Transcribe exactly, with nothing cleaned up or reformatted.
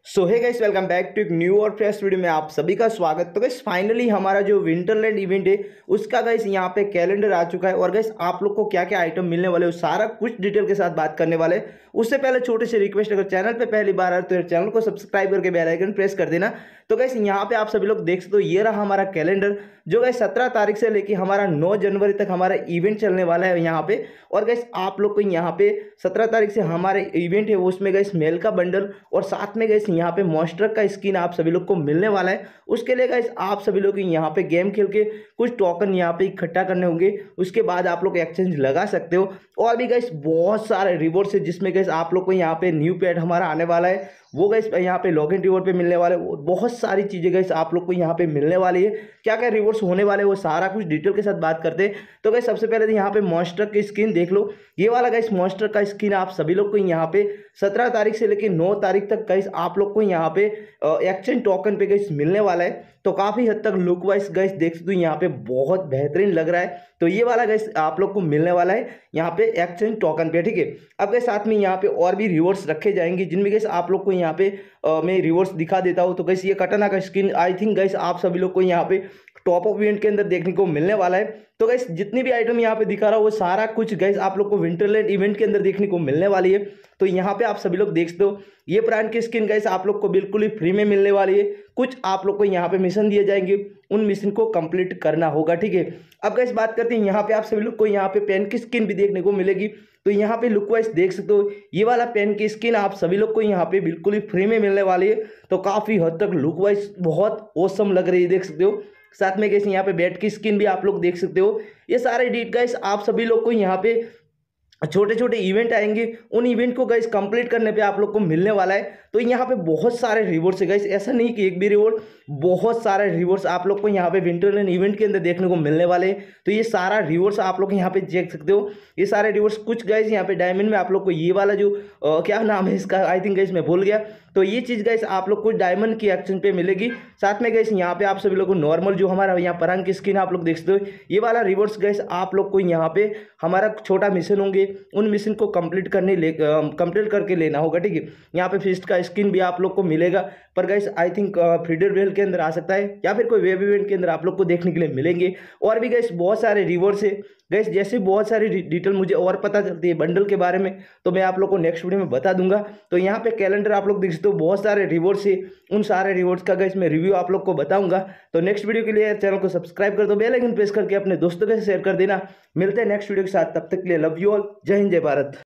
So hey guys, welcome back to एक new और fresh video में आप सभी का स्वागत। तो गाइस फाइनली हमारा जो विंटरलैंड इवेंट है उसका गाइस यहाँ पे कैलेंडर आ चुका है और गाइस आप लोग को क्या क्या आइटम मिलने वाले हैं सारा कुछ डिटेल के साथ बात करने वाले हैं। उससे पहले छोटे से रिक्वेस्ट, अगर चैनल पे पहली बार आए तो चैनल को सब्सक्राइब करके बेल आइकन प्रेस कर देना। तो गाइस यहाँ पे आप सभी लोग देख सकते हो, ये रहा हमारा कैलेंडर जो गाइस सत्रह तारीख से लेकर हमारा नौ जनवरी तक हमारा इवेंट चलने वाला है यहाँ पे। और गाइस आप लोग को यहाँ पे सत्रह तारीख से हमारे इवेंट है उसमें गाइस मेल का बंडल और साथ में गाइस यहाँ पे मॉन्स्टर का स्किन आप सभी लोग को मिलने वाला है। उसके लिए गाइस आप सभी लोग यहाँ पे गेम खेल के कुछ टोकन यहाँ पे इकट्ठा करने होंगे, उसके बाद आप लोग एक्सचेंज लगा सकते हो। और भी गाइस बहुत सारे रिवॉर्ड्स है जिसमें गाइस आप लोग को यहाँ पे न्यू पेड हमारा आने वाला है, वो गाइस यहाँ पे लॉगिन रिवॉर्ड पे मिलने वाले, बहुत सारी चीजें गाइस आप लोग को यहाँ पे मिलने वाली है। क्या क्या रिवॉर्ड्स होने वाले वो सारा कुछ डिटेल के साथ बात करते हैं। तो गाइस सबसे पहले यहाँ पे मॉन्स्टर की स्किन देख लो, ये वाला गाइस मॉन्स्टर का स्किन आप सभी लोग को यहाँ पे सत्रह तारीख से लेकर नौ तारीख तक गाइस आप लोग को यहाँ पे एक्सचेंज टोकन पे गाइस मिलने वाला है। तो काफी हद तक लुक वाइज गाइस देख सकते हो यहाँ पे बहुत बेहतरीन लग रहा है। तो ये वाला गाइस आप लोग को मिलने वाला है यहाँ पे एक्सचेंज टोकन पे, ठीक है। अब गाइस साथ में यहाँ पे और भी रिवॉर्ड्स रखे जाएंगे जिनमें गाइस आप लोग को यहाँ पे आ, मैं रिवॉर्ड्स दिखा देता हूँ। तो गाइस ये कटाना का स्किन आई थिंक गाइस आप सभी लोग को यहाँ पे टॉप ऑफ इवेंट के अंदर देखने को मिलने वाला है। तो गाइस जितनी भी आइटम यहाँ पे दिखा रहा हूँ वो सारा कुछ गाइस आप लोग को विंटरलैंड इवेंट के अंदर देखने को मिलने वाली है। तो यहाँ पे आप सभी लोग देख सकते हो ये ब्रांड की स्किन गाइस आप लोग को बिल्कुल ही फ्री में मिलने वाली है। कुछ आप लोग को यहाँ पे मिशन दिए जाएंगे, उन मिशन को कंप्लीट करना होगा, ठीक है। अब गाइस बात करते हैं यहाँ पे आप सभी लोग को यहाँ पे पेन की स्किन भी देखने को मिलेगी। तो यहाँ पे लुक वाइज देख सकते हो ये वाला पेन की स्किन आप सभी लोग को यहाँ पे बिल्कुल ही फ्री में मिलने वाली है। तो काफी हद तक लुक वाइज बहुत औसम लग रही है, देख सकते हो। साथ में गाइस यहाँ पे बैट की स्किन भी आप लोग देख सकते हो। ये सारे डीट गाइस आप सभी लोग को यहाँ पे छोटे छोटे इवेंट आएंगे, उन इवेंट को गाइस कंप्लीट करने पे आप लोग को मिलने वाला है। तो यहाँ पे बहुत सारे रिवॉर्ड्स है गाइस, ऐसा नहीं कि एक भी रिवॉर्ड, बहुत सारे रिवॉर्ड्स आप लोग को यहाँ पे विंटरलैंड इवेंट के अंदर देखने को मिलने वाले हैं। तो ये सारा रिवॉर्ड्स आप लोग यहाँ पे देख सकते हो, ये सारे रिवॉर्ड्स कुछ गाइस यहाँ पे डायमंड में आप लोग को ये वाला जो आ, क्या नाम है इसका, आई थिंक गाइस मैं भूल गया। तो ये चीज गाइस आप लोग को डायमंड की एक्सचेंज पे मिलेगी। साथ में गाइस यहाँ पे आप सभी लोग को नॉर्मल जो हमारा यहाँ परंग की स्किन आप लोग देख सकते हो, ये वाला रिवॉर्ड्स गाइस आप लोग को यहाँ पे हमारा छोटा मिशन होंगे, उन मिशन को कंप्लीट करने ले कंप्लीट करके लेना होगा, ठीक है। यहाँ पे फिस्ट का स्किन भी आप लोग को मिलेगा, पर गाइस आई थिंक फ्रीडर वेल के अंदर आ सकता है या फिर कोई वेब इवेंट के अंदर आप लोग को देखने के लिए मिलेंगे। और भी गाइस बहुत सारे रिवॉर्ड्स है गाइस, जैसे बहुत सारी डिटेल मुझे और पता चलती है बंडल के बारे में तो मैं आप लोग को नेक्स्ट वीडियो में बता दूंगा। तो यहाँ पे कैलेंडर आप लोग देख सकते हो, बहुत सारे रिवॉर्ड्स है, उन सारे रिवॉर्ड्स का गाइस मैं रिव्यू आप लोग को बताऊंगा। तो नेक्स्ट वीडियो के लिए चैनल को सब्सक्राइब कर दो, बेल आइकन प्रेस करके अपने दोस्तों के साथ शेयर कर देना। मिलते हैं नेक्स्ट वीडियो के साथ, तब तक के लिए लव यू ऑल, जय हिंद जय भारत।